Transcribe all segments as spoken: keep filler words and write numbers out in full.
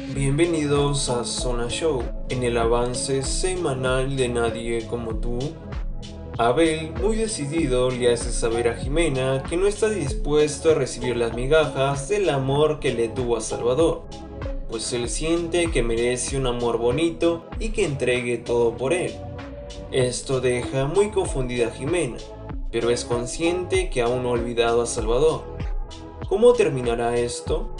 Bienvenidos a Zona Show, en el avance semanal de Nadie como tú. Abel, muy decidido, le hace saber a Jimena que no está dispuesto a recibir las migajas del amor que le tuvo a Salvador, pues él siente que merece un amor bonito y que entregue todo por él. Esto deja muy confundida a Jimena, pero es consciente que aún no ha olvidado a Salvador. ¿Cómo terminará esto?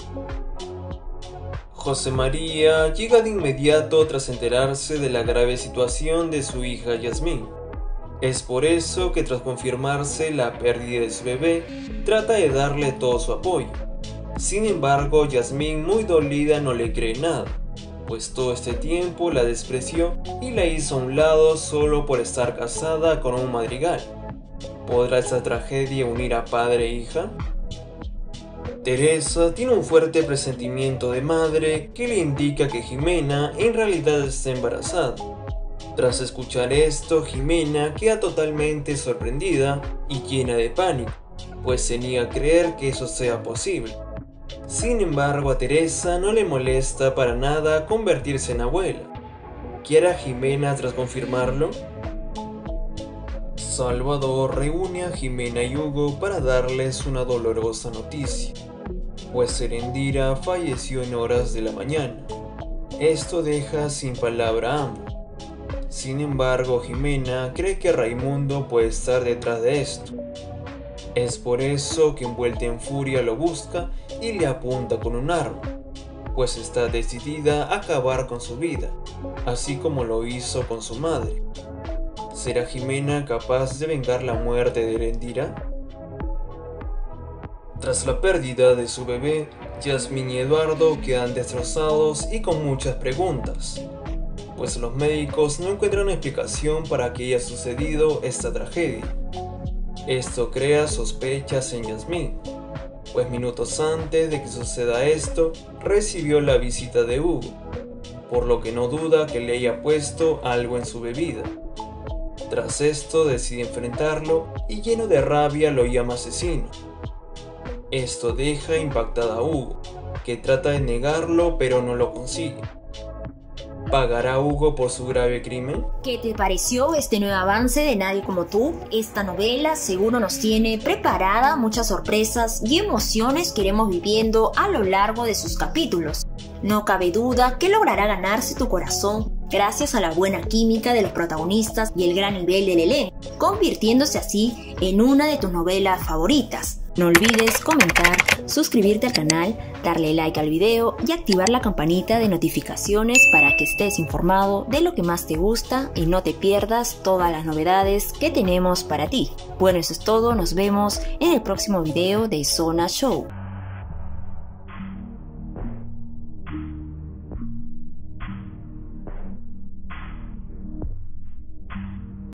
José María llega de inmediato tras enterarse de la grave situación de su hija Yasmín. Es por eso que tras confirmarse la pérdida de su bebé, trata de darle todo su apoyo. Sin embargo, Yasmín, muy dolida, no le cree nada, pues todo este tiempo la despreció y la hizo a un lado solo por estar casada con un madrigal. ¿Podrá esta tragedia unir a padre e hija? Teresa tiene un fuerte presentimiento de madre que le indica que Jimena en realidad está embarazada. Tras escuchar esto, Jimena queda totalmente sorprendida y llena de pánico, pues se niega a creer que eso sea posible. Sin embargo, a Teresa no le molesta para nada convertirse en abuela. ¿Qué hará Jimena tras confirmarlo? Salvador reúne a Jimena y Hugo para darles una dolorosa noticia, pues Erendira falleció en horas de la mañana. Esto deja sin palabra a ambos. Sin embargo, Jimena cree que Raimundo puede estar detrás de esto. Es por eso que, envuelta en furia, lo busca y le apunta con un arma, pues está decidida a acabar con su vida, así como lo hizo con su madre. ¿Será Jimena capaz de vengar la muerte de Erendira? Tras la pérdida de su bebé, Yasmín y Eduardo quedan destrozados y con muchas preguntas, pues los médicos no encuentran explicación para que haya sucedido esta tragedia. Esto crea sospechas en Yasmín, pues minutos antes de que suceda esto, recibió la visita de Hugo, por lo que no duda que le haya puesto algo en su bebida. Tras esto decide enfrentarlo y lleno de rabia lo llama asesino. Esto deja impactada a Hugo, que trata de negarlo pero no lo consigue. ¿Pagará Hugo por su grave crimen? ¿Qué te pareció este nuevo avance de Nadie como tú? Esta novela seguro nos tiene preparada muchas sorpresas y emociones que iremos viviendo a lo largo de sus capítulos. No cabe duda que logrará ganarse tu corazón gracias a la buena química de los protagonistas y el gran nivel del elenco, convirtiéndose así en una de tus novelas favoritas. No olvides comentar, suscribirte al canal, darle like al video y activar la campanita de notificaciones para que estés informado de lo que más te gusta y no te pierdas todas las novedades que tenemos para ti. Bueno, eso es todo, nos vemos en el próximo video de Zona Show.